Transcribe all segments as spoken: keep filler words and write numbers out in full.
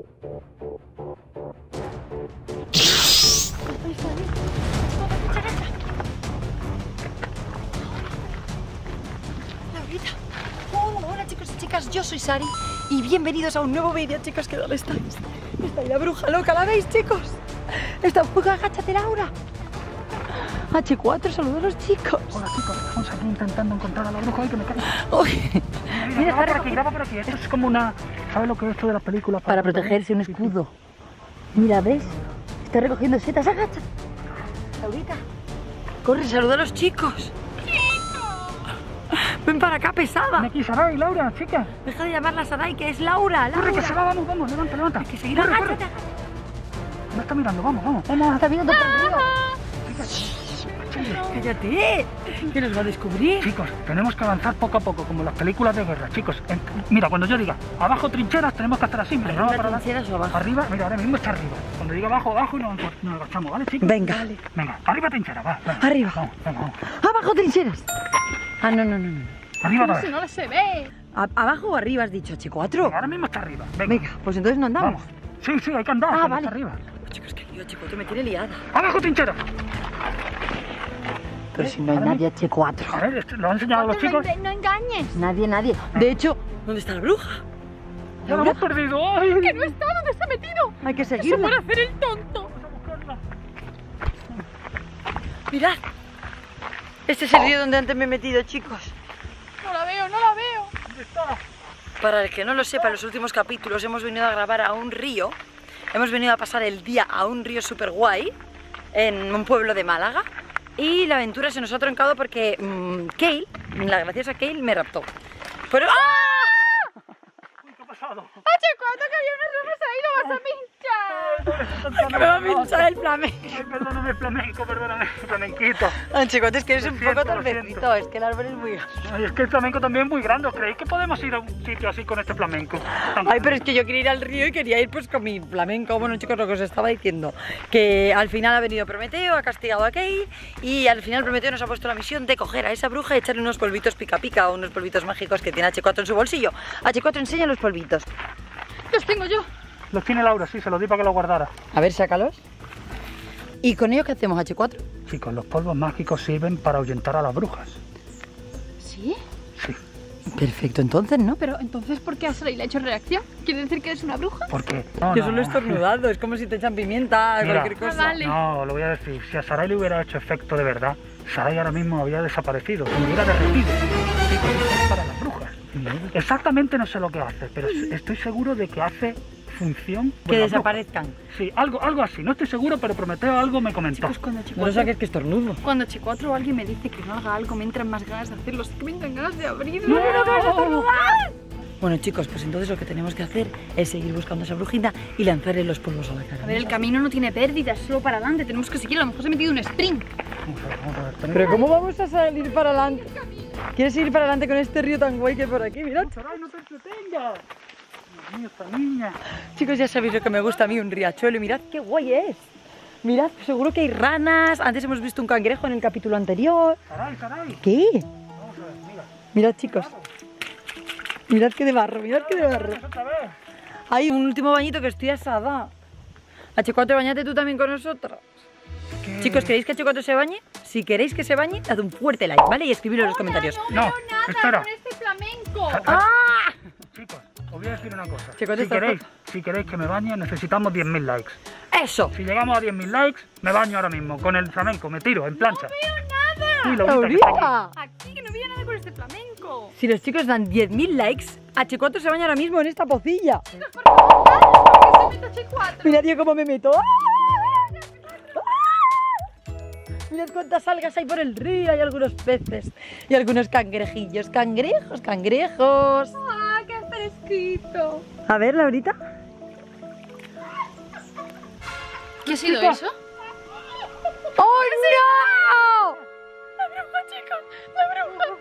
Laurita. Oh, hola chicos y chicas, yo soy Sari y bienvenidos a un nuevo vídeo, chicos. ¿Qué tal estáis? Está ahí la bruja loca, ¿la veis, chicos? Está un poco, agáchate, Laura. H cuatro, saludos a los chicos. Hola chicos, estamos aquí intentando encontrar a la bruja y que me caiga. Uy. Mira, mira, graba por aquí, graba por aquí. Esto es como una... ¿Sabes lo que es esto de las películas? Para protegerse, un escudo. Mira, ¿ves? Está recogiendo setas, agacha. Laurita, corre, saluda a los chicos. Ven para acá, pesada. Ven aquí, Sarai, Laura, chica. Deja de llamarla Sarai, que es Laura. Laura. Corre, que se va, vamos, vamos, levanta, levanta. Hay que seguir, corre, agáchate. corre. Me está mirando, vamos, vamos. Vamos, Está mirando por arriba. chicas. Cállate, que nos va a descubrir. Chicos, tenemos que avanzar poco a poco, como en las películas de guerra, chicos. En... Mira, cuando yo diga abajo trincheras, tenemos que hacer así. Mira, ¿Arriba para trincheras o abajo? Arriba, mira, ahora mismo está arriba. Cuando diga abajo, abajo y nos, nos agachamos, ¿vale, chicos? Venga. Vale. Venga, arriba trincheras, va. Venga. Arriba. Vamos, venga, vamos. Abajo trincheras. Ah, no, no, no, no. Arriba otra Si vez. no se ve. A- ¿Abajo o arriba has dicho, H cuatro? Venga, ahora mismo está arriba. Venga, Venga, pues entonces no andamos. vamos. Sí, sí, hay que andar. Ah, cuando vale. está arriba. Chicos, que lío, H cuatro me tiene liada. ¡Abajo trincheras! Pero si no hay nadie, H cuatro. A ver, esto, ¿lo han enseñado a los No, chicos? enga- no engañes. Nadie, nadie. De hecho, ¿dónde está la bruja? ¡Ya lo hemos perdido! ¡Ay! Que no está, ¿dónde se ha metido? Hay que Eso seguirla. por hacer el tonto. Vamos a buscarla. Mirad. Este es el río donde antes me he metido, chicos. No la veo, no la veo. ¿Dónde está? Para el que no lo sepa, en los últimos capítulos hemos venido a grabar a un río. Hemos venido a pasar el día a un río súper guay en un pueblo de Málaga. Y la aventura se nos ha troncado porque mmm, Kale, la graciosa Kale, me raptó. Pero... ¡ah! Uy, ¿qué ha pasado? H cuatro, que había unas rosas ahí, lo vas a pinchar. Que me va a pinchar el flamenco. Ay, perdóname, flamenco, perdóname, flamenquito. Chicote, es que eres Lo un siento, poco lo siento. torpecito, es que el árbol es muy... Ay, es que el flamenco también es muy grande. ¿Creéis que podemos ir a un sitio así con este flamenco? Tan Ay, pero grande? es que yo quería ir al río y quería ir pues con mi flamenco. Bueno, chicos, lo que os estaba diciendo, que al final ha venido Prometeo, ha castigado a Kale y al final Prometeo nos ha puesto la misión de coger a esa bruja y echarle unos polvitos pica pica o unos polvitos mágicos que tiene H cuatro en su bolsillo. H cuatro, enseña los polvitos. Los tengo yo. Los tiene Laura, sí, se los di para que los guardara. A ver, sácalos. ¿Y con ellos qué hacemos, H cuatro? Chicos, los polvos mágicos sirven para ahuyentar a las brujas. ¿Sí? Sí, Perfecto, entonces, ¿no? Pero entonces, ¿por qué a Sarai le ha hecho reacción? ¿Quiere decir que eres una bruja? porque... No, Yo no, solo he no. estornudado, es como si te echan pimienta, Mira. cualquier cosa. Ah, vale. No, lo voy a decir. Si a Sarai le hubiera hecho efecto de verdad, Sarai ahora mismo había desaparecido, se hubiera derretido. Chicos, esto es para las brujas. Exactamente no sé lo que hace, pero estoy seguro de que hace función. Que de las desaparezcan. brujas. Sí, algo, algo así. No estoy seguro, pero Prometeo algo me comentó. Chicos, cuando H No lo cuatro... saques que estornudo. Cuando H cuatro o alguien me dice que no haga algo, me entran más ganas de hacerlo. Es que me entran ganas de abrirlo. ¡No! ¡No ganas de estornudar! Bueno, chicos, pues entonces lo que tenemos que hacer es seguir buscando a esa brujita y lanzarle los polvos a la cara. A ver, el camino no tiene pérdida, es solo para adelante. Tenemos que seguir, a lo mejor se ha metido un sprint. Vamos a ver, vamos a ver. Tenemos- Pero ¿cómo vamos a salir para adelante? ¿Quieres ir para adelante con este río tan guay que hay por aquí? Mirad. Sarai, no te entretengas. Dios mío, esta niña. Chicos, ya sabéis lo que me gusta a mí, un riachuelo. Y mirad qué guay es. Mirad, seguro que hay ranas. Antes hemos visto un cangrejo en el capítulo anterior. Sarai, Sarai. ¿Qué? Vamos a ver, mira. Mirad, chicos. Mirad qué de barro, mirad qué de barro. Otra vez. Hay un último bañito que estoy asada. H cuatro, bañate tú también con nosotros. ¿Qué? Chicos, ¿queréis que H cuatro se bañe? Si queréis que se bañe, dad un fuerte like, ¿vale? Y escribidlo en los comentarios. No, No, veo nada espera. con este flamenco. ¡Ah! Chicos, os voy a decir una cosa. Chicos, si, esta- queréis, si queréis que me bañe, necesitamos diez mil likes. ¡Eso! Si llegamos a diez mil likes, me baño ahora mismo. Con el flamenco, me tiro en plancha. No veo nada. Uy, Laurita, que está aquí. ¡Laurita! Aquí, que no veía nada con este flamenco. Si los chicos dan diez mil likes, H cuatro se baña ahora mismo en esta pocilla. Chicos, por favor, ¿por qué se mete H cuatro? Mirad yo cómo me meto. ¡Ah! ¡Ah! Mirad cuántas algas hay por el río, hay algunos peces y algunos cangrejillos. Cangrejos, cangrejos. ¡Ah, qué fresquito! A ver, Laurita. ¿Qué ha sido Chicos. eso? ¡Oh, no! La bruja, chicos, la bruja.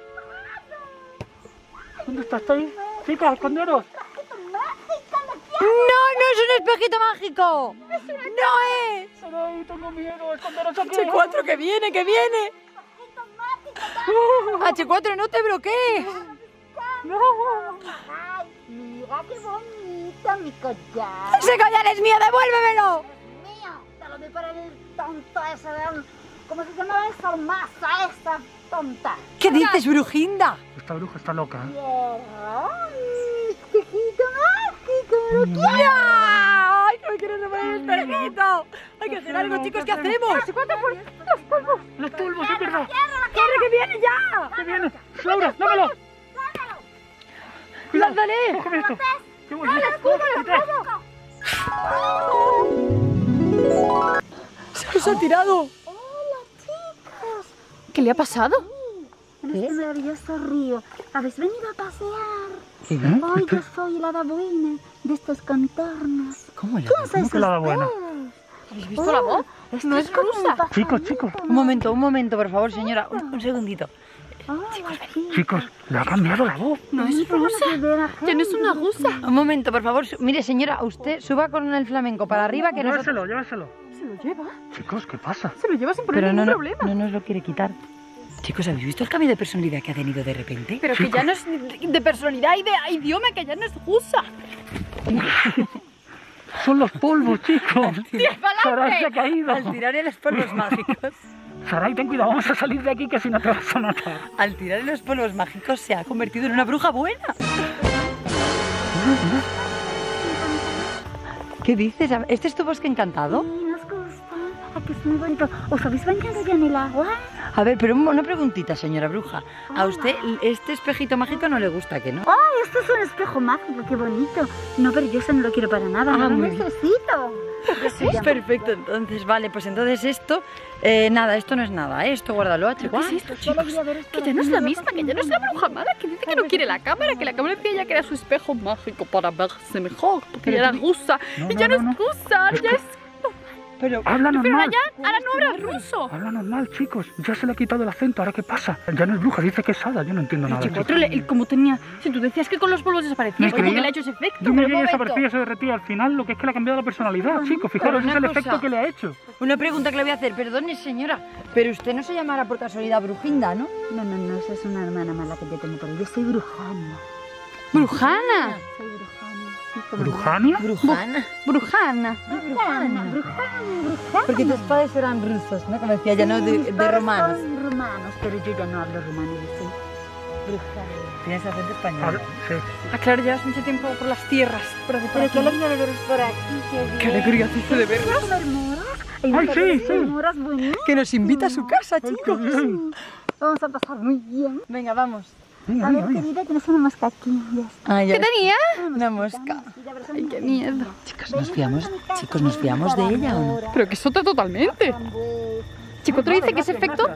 ¿Dónde está? ¿Estáis? Chicos, esconderos. ¡No, no es un espejito mágico! ¡No es! Sarai, tengo miedo. Esconderos aquí. H cuatro, que viene, que viene. H cuatro, no te bloquees. No. Mira qué bonito mi collar. ¡Ese collar es mío! ¡Devuélvemelo! Es mío. Te lo di para el tonto ese de... ¿Cómo se llamaba esa masa, esa tonta? ¿Qué dices, Brujinda? Esta bruja está loca, ¿eh? ¡Ay, espejito mágico! ¡Me lo quiero! ¡Mira! ¡Ay, que me quiero robar el espejito! Hay que hacer algo, chicos, ¿qué hacemos? ¡Los polvos! ¡Los polvos, es verdad! ¡Corre, que viene ya! ¡Que viene! ¡Laura, dámelo! Cuidado, ¡Lánzale! cógeme esto. ¡Qué bonito! ¡Se nos ha tirado! ¡Hola, chicos! ¿Qué le ha pasado? En este maravilloso río. ¿Habéis venido a pasear? ¿Eh? Hoy Esto- yo soy la hada buena de estos contornos. ¿Cómo le ¿Quién sois ¿Cómo que la hada buena? ustedes? ¿Habéis visto la voz? Esto No es como un rusa. Chicos, pajarito. chicos. Un momento, un momento, por favor, señora. Un, un segundito. Hola, Chicos, le ha cambiado la voz. No es rusa. Ya no es una rusa. Un momento, por favor. su- Mire, señora, usted suba con el flamenco para arriba que nosotros... Lléveselo, lléveselo. Se lo lleva. Chicos, ¿qué pasa? Se lo lleva sin poner Pero no, ningún no, problema. no nos lo quiere quitar. Chicos, ¿habéis visto el cambio de personalidad que ha tenido de repente? Pero que ya no es de personalidad y de idioma, que ya no es rusa. Son los polvos, chicos. ¡Disparate! Sarai se ha caído. Al tirar en los polvos mágicos... Sarai, ten cuidado, vamos a salir de aquí que si no te vas a matar. Al tirar en los polvos mágicos se ha convertido en una bruja buena. ¿Qué dices? ¿Este es tu bosque encantado? Sí, nos gusta. Aquí es muy bonito. ¿Os habéis bañado ya en el agua? A ver, pero un- una preguntita, señora bruja. ¿A usted este espejito mágico no le gusta, que no? ¡Ay, esto es un espejo mágico! ¡Qué bonito! No, pero yo eso no lo quiero para nada. Ah, no lo muy bien. necesito. Sí, perfecto, entonces, vale, pues entonces esto, eh, nada, esto no es nada, ¿eh? Esto guárdalo, H. ¿Qué es esto, chicos? Que ya no es la misma, que ya no es la bruja mala, que dice que no quiere la cámara, que la cámara decía ya que era su espejo mágico para verse mejor, porque Pero ella era tú- rusa. No, Y no, ya no, no, no. es rusa, ya es... Pero, Habla Pero normal. allá, ahora no habla ruso. Habla normal, chicos. Ya se le ha quitado el acento. ¿Ahora qué pasa? Ya no es bruja, dice que es hada. Yo no entiendo nada. Chico, chicos. otro, el, como tenía... Si tú decías que con los polvos desaparecía, Me como que creía- le ha hecho ese efecto. Yo me pero vi un momento. desaparecía y se derretía. Al final lo que es que le ha cambiado la personalidad, chicos. Fijaros, una es el cosa. efecto que le ha hecho. una pregunta que le voy a hacer, perdone, señora, pero usted no se llamará por casualidad Brujinda, ¿no? No, no, no, esa es una hermana mala que yo tengo por ahí. Yo soy brujana. Brujana. Soy brujana. Sí, como ¿Brujania? Brujana. Brujana. Brujana, brujana, brujana. Porque tus padres eran rusos, ¿no? Como decía ya, no, de, Mis de padres romanos. son romanos, pero yo ya no hablo rumano, yo soy brujana. Tienes acento Ah, español. sí. Ah, claro, llevas mucho tiempo por las tierras. Por aquí, por Pero aquí. qué alegría de veros por aquí, qué bien. Qué alegría dice de vernos. ¿Quieres comer moras? Hay Ay, unas sí, sí. moras buenísimas. Que nos invita a su casa, Ay, chicos. qué bien. Vamos a pasar muy bien. Venga, vamos. Venga, A ver, venga, venga. querida, tienes una moscaquilla. Ah, ya ¿Qué ves. tenía? Una mosca. Ay, qué miedo. Chicos, ¿nos fiamos, chicos, ¿nos fiamos de ella o no? Pero que es otra totalmente. Chico, otro dice que ese efecto...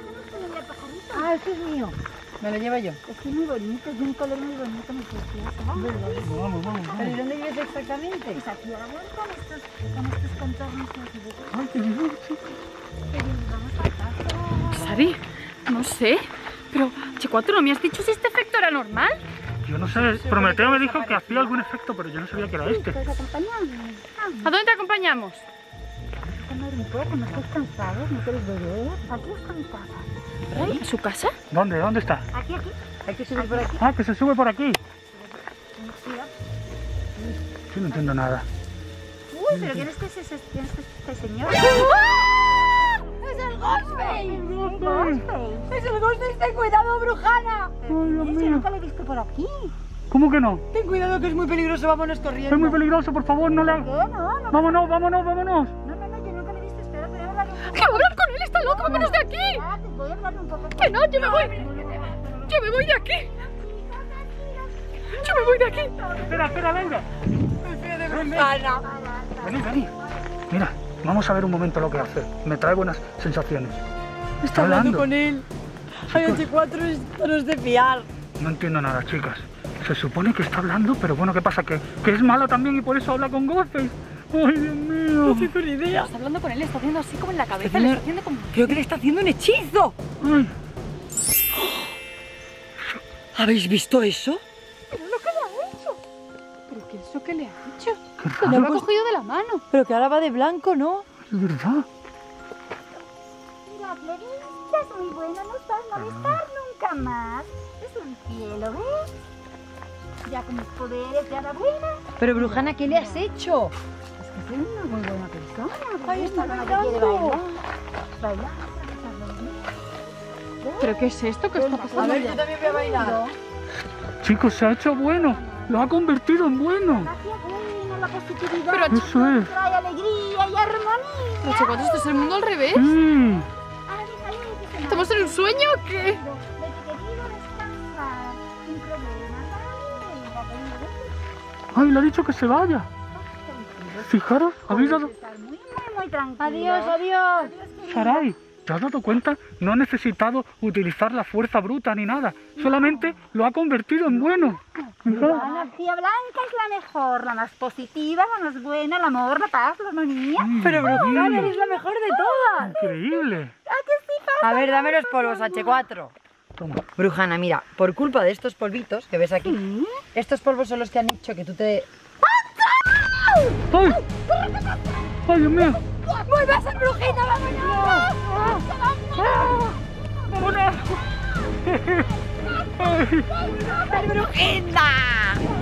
Ah, ese es mío. Me lo llevo yo. Es que es muy bonito, es de un color muy bonito, muy precioso. Vamos, vamos, vamos. ¿Pero y dónde vives exactamente? Pues aquí a la vuelta, con estos, con estos contornos que os digo. Ay, qué bien, chicos. Que bien, vamos a casa. Sari, no sé. Pero, Chico, ¿tú no me has dicho si este efecto era normal? Yo no sé, Prometeo me dijo que hacía algún efecto, pero yo no sabía que era este. ¿Puedes acompañarme? ¿A dónde te acompañamos? Comer un poco, no estáis cansados, no queréis beber. Aquí está mi casa. ¿Ahí? ¿A su casa? ¿Dónde? ¿Dónde está? Aquí, aquí. Hay que subir por aquí. Ah, que se sube por aquí. Mira. Yo no entiendo nada. Uy, pero ¿quién es este, este, este, este señor? ¡Es el Ghostface! Ghostface. ¡Es el Ghostface! ¡Ten cuidado, Brujana! Ay, Dios Yo mío. nunca lo he visto por aquí. ¿Cómo que no? Ten cuidado que es muy peligroso, vámonos corriendo. Es muy peligroso, por favor, no le... ¿Qué? No, no, Vámonos, vámonos, vámonos. no, no, no, yo nunca lo he visto. Espera, voy a hablar un poco. ¡Que hablar con él! ¡Está loco! ¡Vámonos de aquí! Ah, te voy a hablar un poco. ¡Que no! ¡Yo me voy! ¡Yo me voy de aquí! ¡Yo me voy de aquí! Espera, espera, venga. Brujana. Vení, vení. Mira, vamos a ver un momento lo que hace. Me trae buenas sensaciones. Está hablando con él. Ay, H cuatro es no es de fiar. No entiendo nada, chicas. Se supone que está hablando, pero bueno, ¿qué pasa? Que, que es mala también y por eso habla con Ghostface. ¡Ay, Dios mío! No tengo ni idea. Está hablando con él, está haciendo así como en la cabeza, Está le haciendo- está haciendo como... Creo que le está haciendo un hechizo. Ay, ¿Habéis visto eso? ¿Pero lo que le ha hecho? ¿Pero qué es eso que le ha hecho? qué Que lo raro. ha cogido de la mano. Pero que ahora va de blanco, ¿no? Es verdad. Mira, Clarice, es muy buena, no os va a molestar nunca más. Es un cielo, ¿ves? ya con mis poderes de hada buena. Pero Brujana, ¿qué le has hecho? Es que soy una muy buena persona. Ay, está una que bailando. quiere bailar. Bailar, pasarlo bien. ¿Pero qué es esto? ¿Qué está A pasando? ver, yo también voy a bailar. Chicos, se ha hecho bueno. Lo ha convertido en bueno. Gracias, buena, la positividad. Pero, Eso es. trae alegría y armonía. Pero chicos, ¿esto es el mundo al revés? Sí. Ah, déjale que se ¿Estamos en un sueño o qué? Vete, querido, descansa. Sin problema, ¿vale? Venga, Ay, le ha dicho que se vaya. Fijaros, habéis dado... estar muy, muy, muy tranquilo. Adiós, adiós. Sarai, ¿te has dado cuenta? No ha necesitado utilizar la fuerza bruta ni nada. Solamente lo ha convertido en bueno. Fijaros. La energía blanca es la mejor, la más positiva, la más buena, el amor, la paz, la armonía. Pero Brujana, Mm. eres la mejor de todas. Increíble. A ver, dame los polvos, hache cuatro. Toma. Brujana, mira, por culpa de estos polvitos que ves aquí, estos polvos son los que han hecho que tú te... ¡Ay! ¡Ay, Dios mío! ¡Muy vas a Brujina, vámonos! ¡Una! ¡Ay! ¡Brujina!